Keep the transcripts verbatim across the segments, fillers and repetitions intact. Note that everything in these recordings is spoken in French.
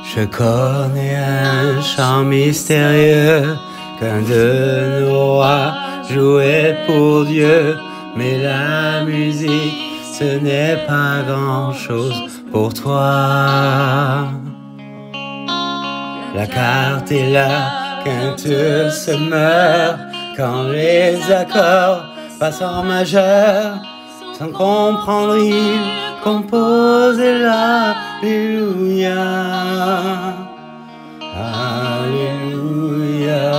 Je connais un chant mystérieux qu'un de nos rois jouait pour Dieu, mais la musique, ce n'est pas grand-chose pour toi. La carte est là, quinte se meurt quand les accords passent en majeur. Sans comprendre, il compose l'Alléluia. Alléluia.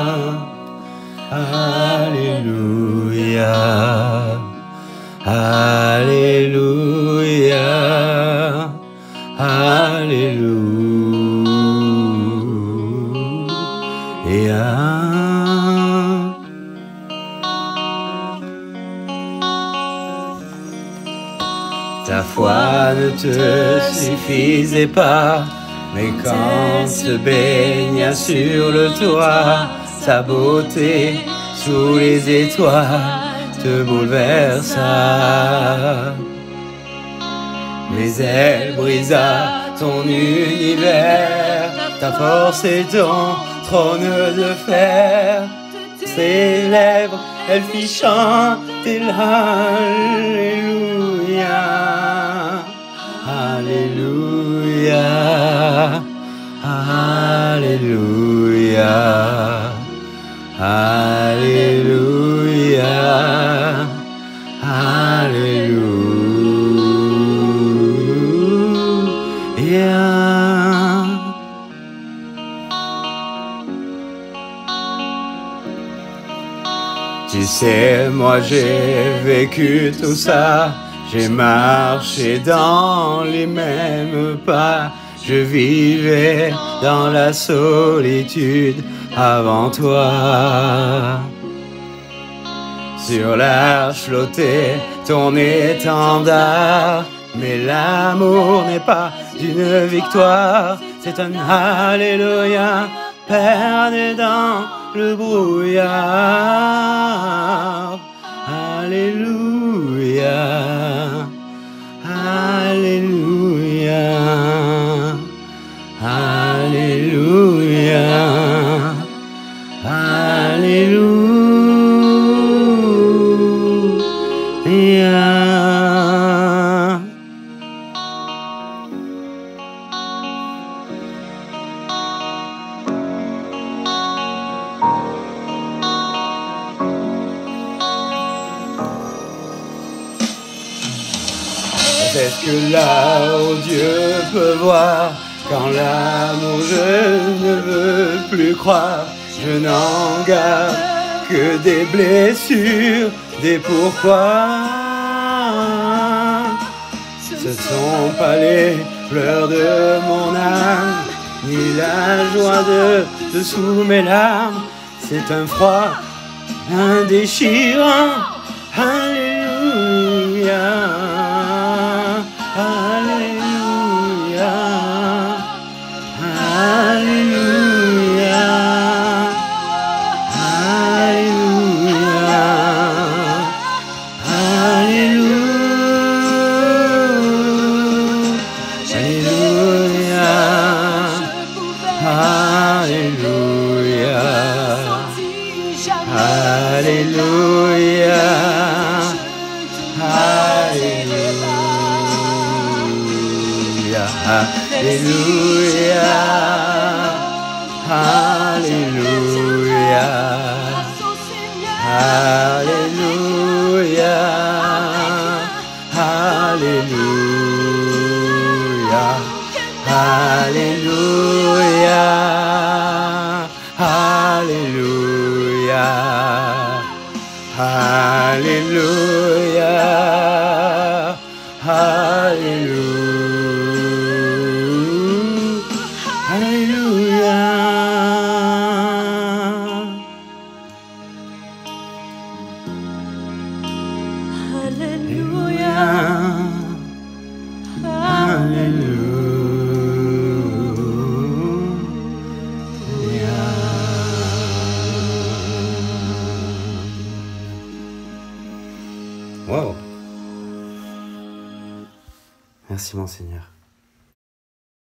Alléluia. Alléluia. Alléluia. Ta foi ne te suffisait pas, mais quand se baigna sur le toit, sa beauté sous les étoiles te bouleversa. Mais elle brisa ton univers, ta force et ton trône de fer. Ses lèvres, elle fit chanter l'Alléluia. Alléluia. Alléluia. Alléluia. Alléluia. Tu sais, moi j'ai vécu tout ça, j'ai marché dans les mêmes pas, je vivais dans la solitude avant toi. Sur l'arche flottait ton étendard, mais l'amour n'est pas une victoire, c'est un Alléluia perdu dans le brouillard. Alléluia. Alléluia. Alléluia. Alléluia. Est-ce que là où Dieu peut voir, quand l'amour je ne veux plus croire, je n'en garde que des blessures, des pourquoi. Ce sont pas les pleurs de mon âme, ni la joie de dessous mes larmes, c'est un froid, un déchirant. Alléluia. Alléluia. Alléluia. Alléluia. Alléluia. Alléluia. Alléluia. Alléluia. Alléluia. Alléluia. Alléluia. Alléluia. Alléluia. Alléluia. Alléluia. Wow. Merci mon Seigneur.